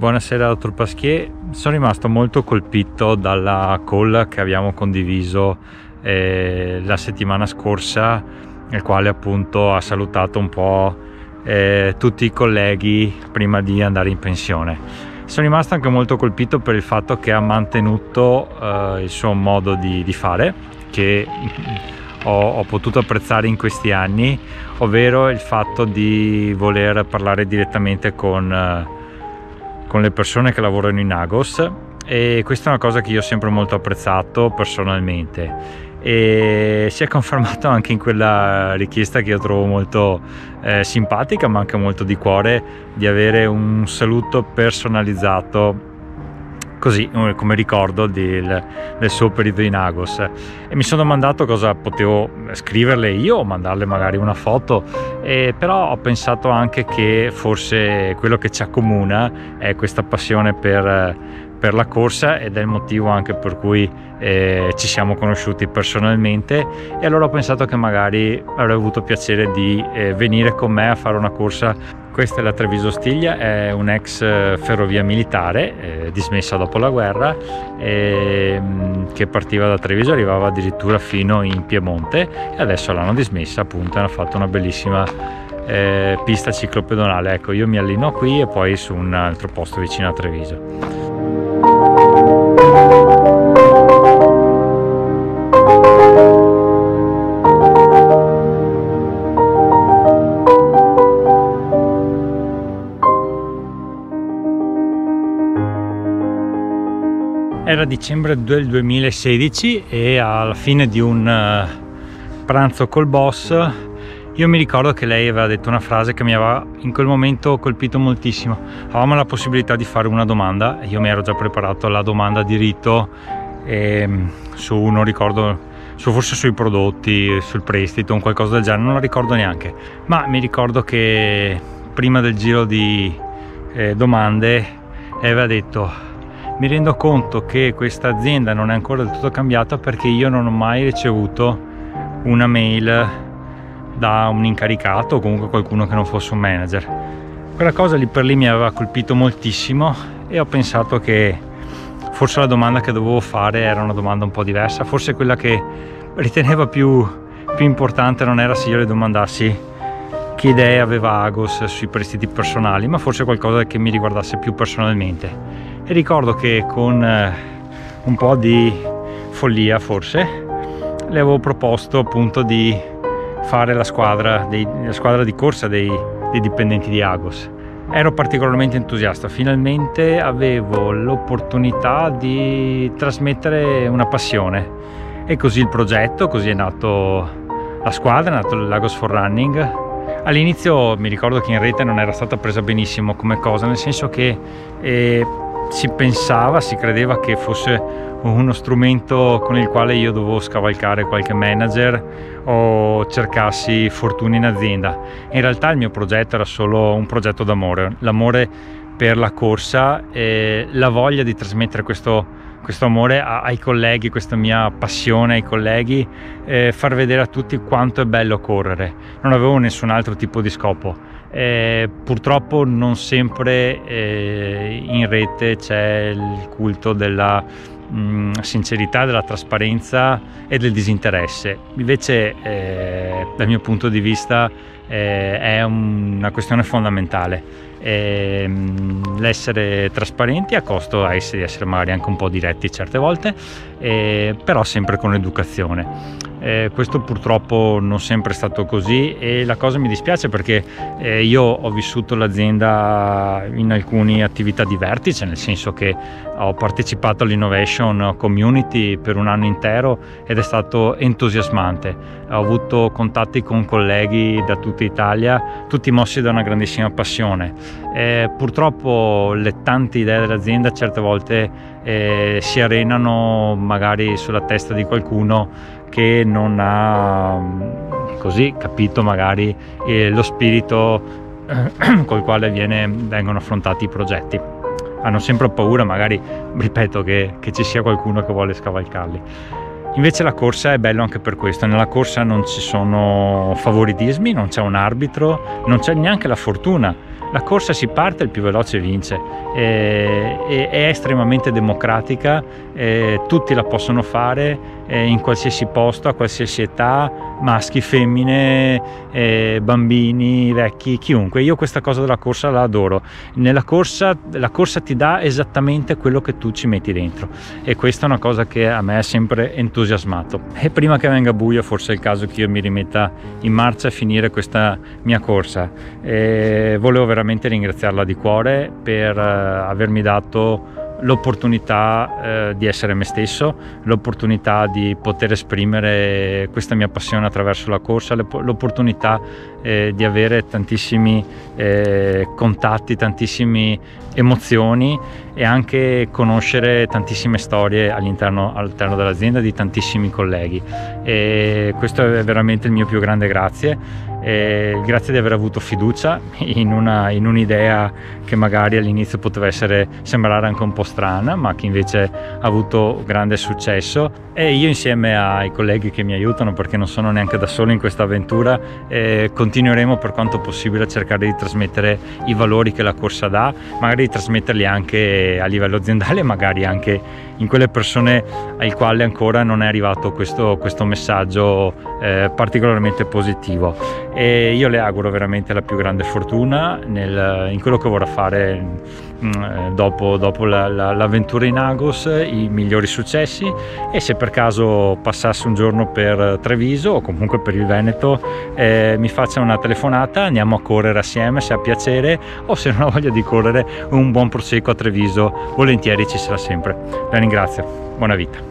Buonasera dottor Pasquier, sono rimasto molto colpito dalla call che abbiamo condiviso la settimana scorsa, nel quale appunto ha salutato un po' tutti i colleghi prima di andare in pensione. Sono rimasto anche molto colpito per il fatto che ha mantenuto il suo modo di fare, che ho potuto apprezzare in questi anni, ovvero il fatto di voler parlare direttamente con le persone che lavorano in Agos, e questa è una cosa che io ho sempre molto apprezzato personalmente, e si è confermato anche in quella richiesta che io trovo molto simpatica, ma anche molto di cuore, di avere un saluto personalizzato così come ricordo del suo periodo in Agos. E mi sono domandato cosa potevo scriverle io o mandarle magari una foto, però ho pensato anche che forse quello che ci accomuna è questa passione per la corsa, ed è il motivo anche per cui ci siamo conosciuti personalmente, e allora ho pensato che magari avrei avuto piacere di venire con me a fare una corsa. Questa è la Treviso Stiglia, è un'ex ferrovia militare dismessa dopo la guerra, che partiva da Treviso, arrivava addirittura fino in Piemonte, e adesso l'hanno dismessa appunto, hanno fatto una bellissima pista ciclopedonale. Ecco, io mi alleno qui e poi su un altro posto vicino a Treviso. Era dicembre del 2016 e alla fine di un pranzo col boss io mi ricordo che lei aveva detto una frase che mi aveva in quel momento colpito moltissimo. Avevamo la possibilità di fare una domanda, io mi ero già preparato la domanda di rito su, non ricordo, forse sui prodotti, sul prestito, un qualcosa del genere, non la ricordo neanche, ma mi ricordo che prima del giro di domande lei aveva detto: mi rendo conto che questa azienda non è ancora del tutto cambiata perché io non ho mai ricevuto una mail da un incaricato o comunque qualcuno che non fosse un manager. Quella cosa lì per lì mi aveva colpito moltissimo, e ho pensato che forse la domanda che dovevo fare era una domanda un po' diversa. Forse quella che riteneva più importante non era se io le domandassi che idee aveva Agos sui prestiti personali, ma forse qualcosa che mi riguardasse più personalmente. E ricordo che con un po' di follia forse le avevo proposto appunto di fare la squadra di corsa dei dipendenti di Agos. Ero particolarmente entusiasta, finalmente avevo l'opportunità di trasmettere una passione, e così il progetto, così è nato la squadra, è nato l'Agos for Running. All'inizio mi ricordo che in rete non era stata presa benissimo come cosa, nel senso che si credeva che fosse uno strumento con il quale io dovevo scavalcare qualche manager o cercassi fortuna in azienda. In realtà il mio progetto era solo un progetto d'amore, l'amore per la corsa e la voglia di trasmettere questo amore ai colleghi, questa mia passione ai colleghi, far vedere a tutti quanto è bello correre. Non avevo nessun altro tipo di scopo. Purtroppo non sempre in rete c'è il culto della sincerità, della trasparenza e del disinteresse. Invece dal mio punto di vista è una questione fondamentale. L'essere trasparenti a costo di essere magari anche un po' diretti certe volte, però sempre con educazione. Questo purtroppo non sempre è stato così, e la cosa mi dispiace perché io ho vissuto l'azienda in alcune attività di vertice, nel senso che ho partecipato all'Innovation Community per un anno intero ed è stato entusiasmante. Ho avuto contatti con colleghi da tutta Italia, tutti mossi da una grandissima passione. Purtroppo le tante idee dell'azienda certe volte si arenano magari sulla testa di qualcuno che non ha così capito magari lo spirito col quale vengono affrontati i progetti. Hanno sempre paura, magari, ripeto, che ci sia qualcuno che vuole scavalcarli. Invece la corsa è bello anche per questo. Nella corsa non ci sono favoritismi, non c'è un arbitro, non c'è neanche la fortuna. La corsa si parte, il più veloce vince, è estremamente democratica, tutti la possono fare in qualsiasi posto, a qualsiasi età, maschi, femmine, bambini, vecchi, chiunque. Io questa cosa della corsa la adoro. La corsa ti dà esattamente quello che tu ci metti dentro, e questa è una cosa che a me ha sempre entusiasmato. E prima che venga buio forse è il caso che io mi rimetta in marcia e finire questa mia corsa. Volevo veramente ringraziarla di cuore per avermi dato l'opportunità di essere me stesso, l'opportunità di poter esprimere questa mia passione attraverso la corsa, l'opportunità di avere tantissimi contatti, tantissime emozioni, e anche conoscere tantissime storie all'interno dell'azienda di tantissimi colleghi. E questo è veramente il mio più grande grazie. Grazie di aver avuto fiducia in un'idea che magari all'inizio poteva sembrare anche un po' strana, ma che invece ha avuto grande successo. E io, insieme ai colleghi che mi aiutano, perché non sono neanche da solo in questa avventura, continueremo per quanto possibile a cercare di trasmettere i valori che la corsa dà, magari di trasmetterli anche a livello aziendale, magari anche in quelle persone ai quali ancora non è arrivato questo messaggio particolarmente positivo. E io le auguro veramente la più grande fortuna in quello che vorrà fare dopo l'avventura in Agos, i migliori successi, e se per caso passasse un giorno per Treviso o comunque per il Veneto, mi faccia una telefonata, andiamo a correre assieme se ha piacere, o se non ha voglia di correre un buon proseguo a Treviso, volentieri ci sarà sempre. La ringrazio, buona vita.